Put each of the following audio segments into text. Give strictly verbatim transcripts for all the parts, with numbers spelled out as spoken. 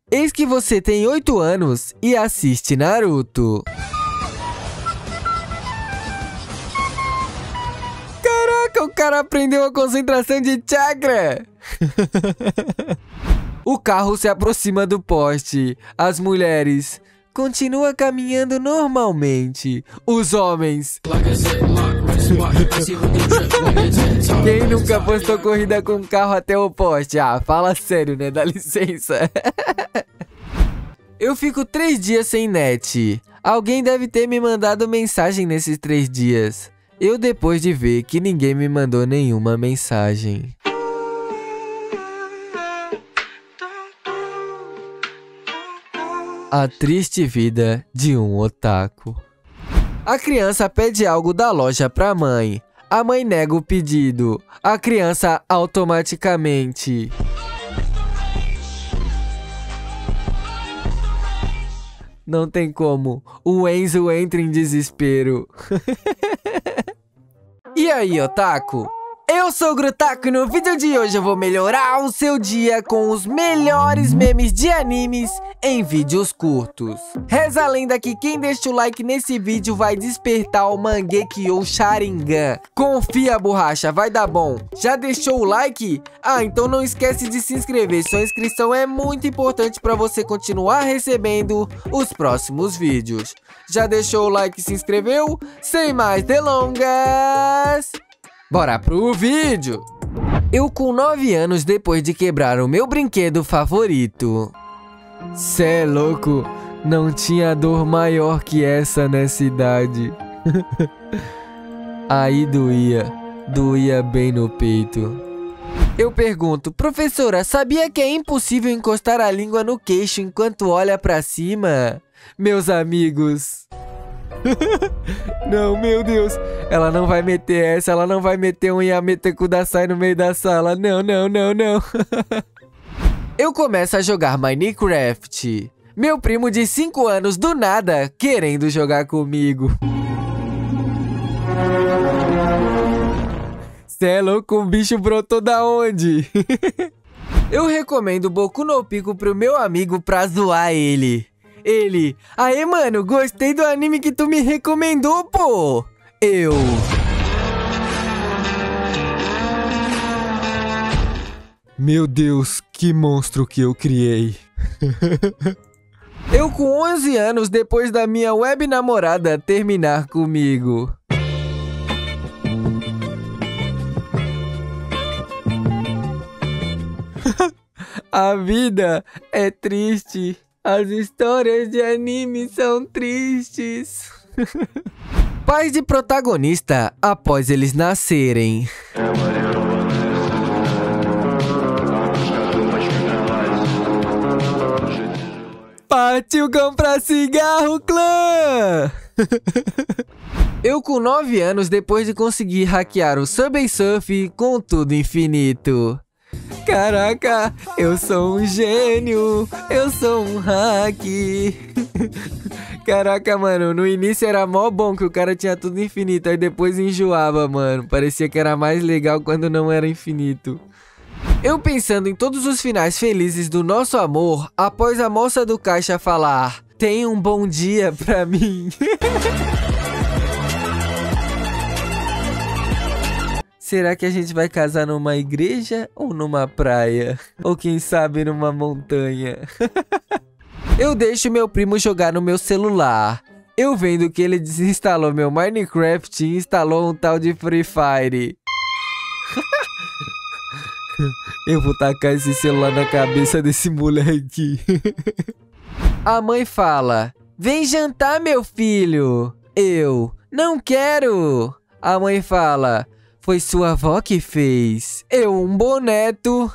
Eis que você tem oito anos e assiste Naruto. Caraca, o cara aprendeu a concentração de chakra. O carro se aproxima do poste. As mulheres continuam caminhando normalmente. Os homens... Quem nunca postou corrida com carro até o poste? Ah, fala sério, né? Dá licença. Eu fico três dias sem net. Alguém deve ter me mandado mensagem nesses três dias. Eu depois de ver que ninguém me mandou nenhuma mensagem. A triste vida de um otaku. A criança pede algo da loja pra mãe. A mãe nega o pedido. A criança automaticamente... Não tem como. O Enzo entra em desespero. E aí, otaku? Eu sou o Grutaku e no vídeo de hoje eu vou melhorar o seu dia com os melhores memes de animes em vídeos curtos. Reza a lenda que quem deixa o like nesse vídeo vai despertar o Mangekyo ou Sharingan. Confia, borracha, vai dar bom. Já deixou o like? Ah, então não esquece de se inscrever. Sua inscrição é muito importante para você continuar recebendo os próximos vídeos. Já deixou o like e se inscreveu? Sem mais delongas... Bora pro vídeo! Eu com nove anos depois de quebrar o meu brinquedo favorito. Cê é louco, não tinha dor maior que essa nessa idade. Aí doía, doía bem no peito. Eu pergunto, professora, sabia que é impossível encostar a língua no queixo enquanto olha pra cima? Meus amigos... Não, meu Deus. Ela não vai meter essa. Ela não vai meter um Yamete Kudasai no meio da sala. Não, não, não, não. Eu começo a jogar Minecraft. Meu primo de cinco anos do nada querendo jogar comigo. Cê é louco, um bicho brotou da onde? Eu recomendo Boku no Pico pro meu amigo pra zoar ele. Ele, aê mano, gostei do anime que tu me recomendou, pô. Eu... Meu Deus, que monstro que eu criei. Eu com onze anos depois da minha web namorada terminar comigo. A vida é triste. As histórias de anime são tristes. Pais de protagonista após eles nascerem. Partiu comprar cigarro, clã! Eu com nove anos depois de conseguir hackear o Subway Surf com tudo infinito. Caraca, eu sou um gênio, eu sou um hack. Caraca, mano, no início era mó bom que o cara tinha tudo infinito, aí depois enjoava, mano. Parecia que era mais legal quando não era infinito. Eu pensando em todos os finais felizes do nosso amor, após a moça do caixa falar, tenha um bom dia pra mim. Será que a gente vai casar numa igreja ou numa praia? Ou quem sabe numa montanha? Eu deixo meu primo jogar no meu celular. Eu vendo que ele desinstalou meu Minecraft e instalou um tal de Free Fire. Eu vou tacar esse celular na cabeça desse moleque. A mãe fala, vem jantar, meu filho. Eu, não quero. A mãe fala... Foi sua avó que fez. Eu, um boneto.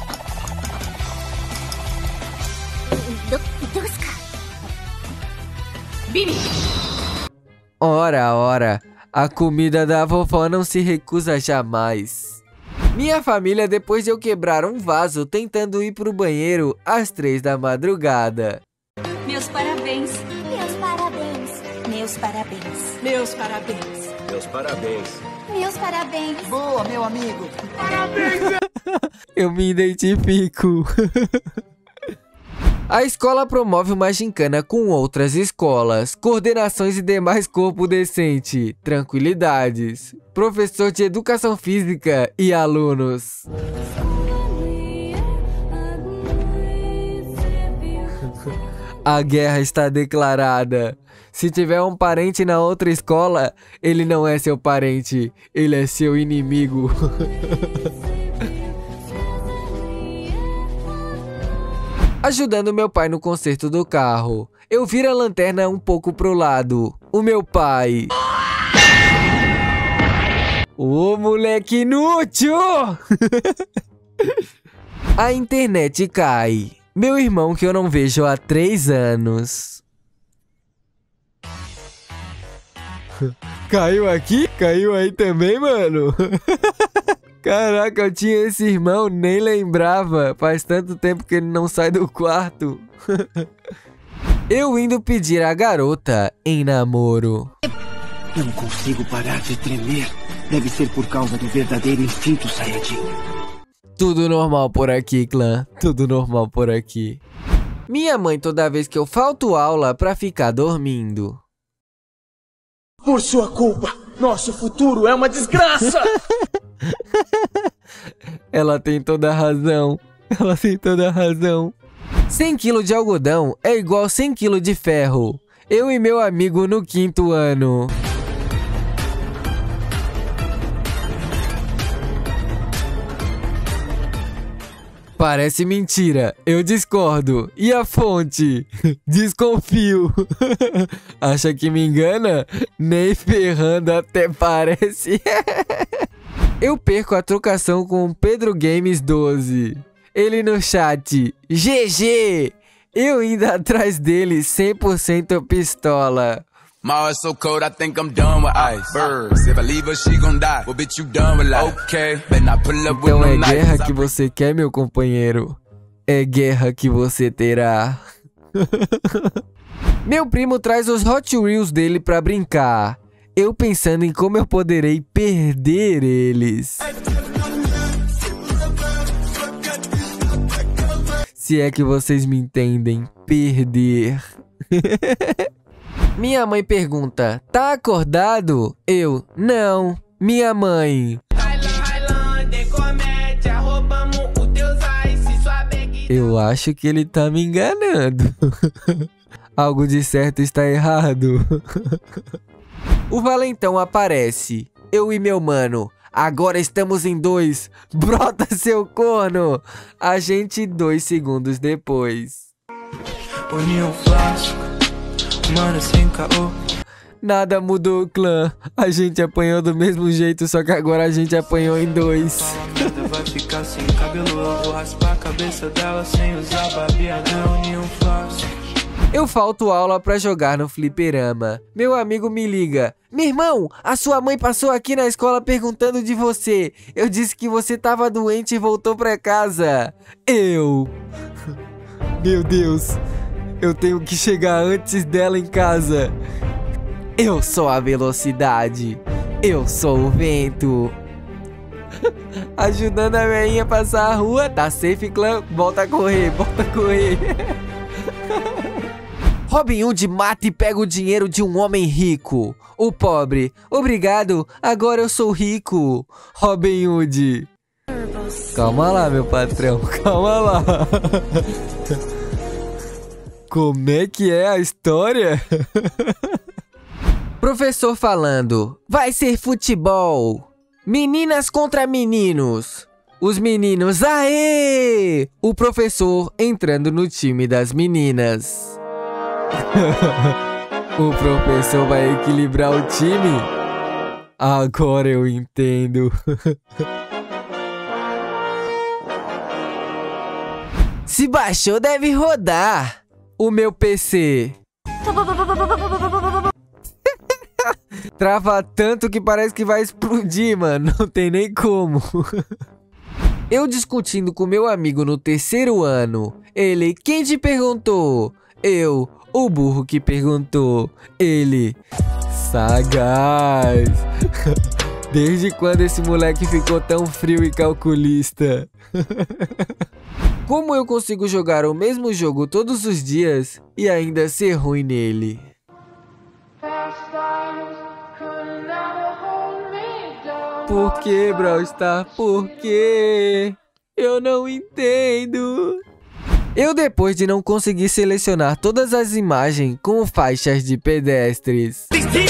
Ora, ora. A comida da vovó não se recusa jamais. Minha família, depois de eu quebrar um vaso tentando ir pro banheiro às três da madrugada. Meus parabéns. Meus parabéns. Meus parabéns. Meus parabéns. Meus parabéns. Meus parabéns. Boa, meu amigo. Parabéns. Eu me identifico. A escola promove uma gincana com outras escolas, coordenações e demais corpo decente, tranquilidades, professor de educação física e alunos. A guerra está declarada. Se tiver um parente na outra escola, ele não é seu parente, ele é seu inimigo. Ajudando meu pai no conserto do carro, eu viro a lanterna um pouco pro lado. O meu pai... Ô, moleque inútil! A internet cai. Meu irmão que eu não vejo há três anos. Caiu aqui? Caiu aí também, mano? Caraca, eu tinha esse irmão, nem lembrava. Faz tanto tempo que ele não sai do quarto. Eu indo pedir a garota em namoro. Não consigo parar de tremer. Deve ser por causa do verdadeiro instinto Saiyajin. Tudo normal por aqui, clã. Tudo normal por aqui. Minha mãe toda vez que eu falto aula pra ficar dormindo. Por sua culpa, nosso futuro é uma desgraça! Ela tem toda a razão. Ela tem toda a razão. cem quilos de algodão é igual cem quilos de ferro. Eu e meu amigo no quinto ano. Parece mentira, eu discordo. E a fonte? Desconfio. Acha que me engana? Nem ferrando até parece. Eu perco a trocação com o Pedro Games doze. Ele no chat. G G! Eu indo atrás dele cem por cento pistola. My heart's so cold, I think I'm done with ice. Birds, if I leave her, she gon' die. Well, bitch, you done with life. Okay, better not pull up with Então no é knife. guerra que você quer, meu companheiro. É guerra que você terá. Meu primo traz os Hot Wheels dele pra brincar. Eu pensando em como eu poderei perder eles. Se é que vocês me entendem, perder. Minha mãe pergunta, tá acordado? Eu, não. Minha mãe. Eu acho que ele tá me enganando. Algo de certo está errado. O valentão aparece. Eu e meu mano. Agora estamos em dois. Brota seu corno. A gente dois segundos depois. Mano, sem caô. Nada mudou, clã. A gente apanhou do mesmo jeito, só que agora a gente apanhou em dois. Vai ficar sem cabelo, eu vou raspar a cabeça dela sem usar barbeadão nenhum fácil. Eu falto aula pra jogar no fliperama. Meu amigo me liga. Meu irmão, a sua mãe passou aqui na escola perguntando de você. Eu disse que você tava doente e voltou pra casa. Eu... Meu Deus... Eu tenho que chegar antes dela em casa. Eu sou a velocidade. Eu sou o vento. Ajudando a velhinha a passar a rua. Tá safe, clã? Volta a correr, volta a correr. Robin Hood mata e pega o dinheiro de um homem rico. O pobre. Obrigado, agora eu sou rico. Robin Hood. Calma lá, meu patrão. Calma lá. Como é que é a história? Professor falando. Vai ser futebol. Meninas contra meninos. Os meninos, aê! O professor entrando no time das meninas. O professor vai equilibrar o time? Agora eu entendo. Se baixou, deve rodar. O meu P C. Trava tanto que parece que vai explodir, mano. Não tem nem como. Eu discutindo com meu amigo no terceiro ano. Ele, quem te perguntou? Eu, o burro que perguntou. Ele, sagaz. Desde quando esse moleque ficou tão frio e calculista? Como eu consigo jogar o mesmo jogo todos os dias e ainda ser ruim nele? Por que, Brawl Stars? Por quê? Eu não entendo. Eu, depois de não conseguir selecionar todas as imagens com faixas de pedestres.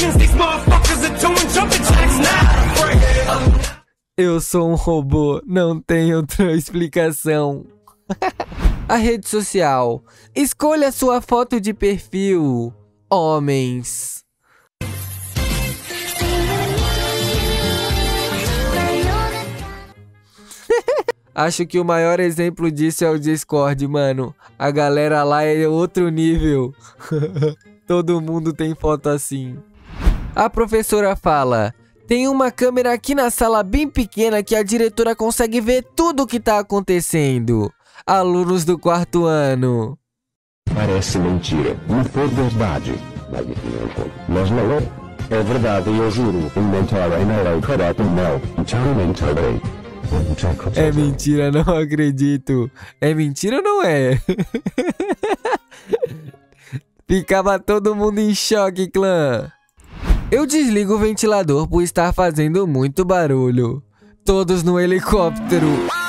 Eu sou um robô, não tem outra explicação. A rede social. Escolha sua foto de perfil. Homens. Acho que o maior exemplo disso é o Discord, mano. A galera lá é outro nível. Todo mundo tem foto assim. A professora fala: tem uma câmera aqui na sala bem pequena que a diretora consegue ver tudo o que tá acontecendo. Alunos do quarto ano. Parece mentira, mas for verdade. Mas não é. É verdade, eu juro. Inventarei na lei correta, não. Então inventarei. É mentira, não acredito. É mentira ou não é? Ficava todo mundo em choque, clã. Eu desligo o ventilador por estar fazendo muito barulho. Todos no helicóptero.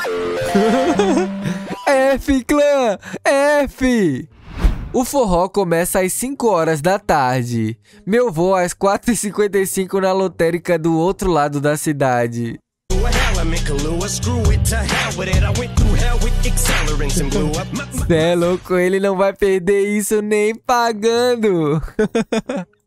F, clã! F! O forró começa às cinco horas da tarde. Meu voo às quatro e cinquenta e cinco na lotérica do outro lado da cidade. Cê é louco, ele não vai perder isso nem pagando.